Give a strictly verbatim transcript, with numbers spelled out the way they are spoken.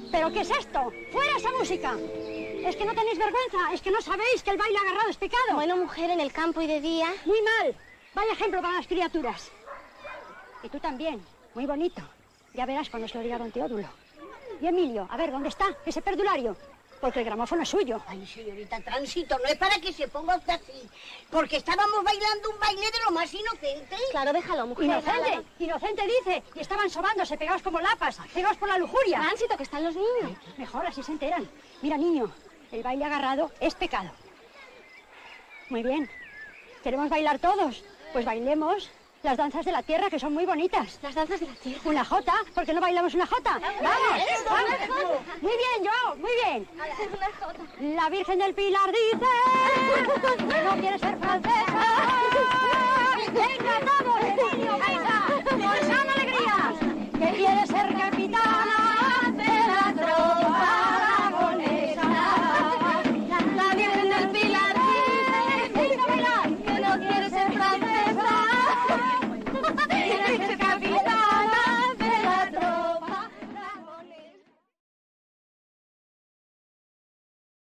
¿Pero qué es esto? ¡Fuera esa música! Es que no tenéis vergüenza, es que no sabéis que el baile agarrado es pecado. Bueno, mujer, en el campo y de día. Muy mal. Vaya ejemplo para las criaturas. Y tú también, muy bonito. Ya verás cuando se lo diga don Teodulo. Y Emilio, a ver, ¿dónde está ese perdulario? Porque el gramófono es suyo. Ay, señorita Tránsito, no es para que se ponga usted así. Porque estábamos bailando un baile de lo más inocente. Claro, déjalo, mujer. Inocente, déjalo. inocente dice. Y estaban sobándose, pegados como lapas, pegados por la lujuria. Tránsito, que están los niños. Mejor, así se enteran. Mira, niño, el baile agarrado es pecado. Muy bien. ¿Queremos bailar todos? Pues bailemos las danzas de la tierra, que son muy bonitas. Las danzas de la tierra. ¿Una jota? ¿Por qué no bailamos una jota? ¡Vamos! ¡Vamos! Muy bien, Joao, muy bien. La Virgen del Pilar dice que no quiere ser francesa. ¡Venga, todos, Emilio, venga! ¡Con sana alegría! Que quiere ser capitán.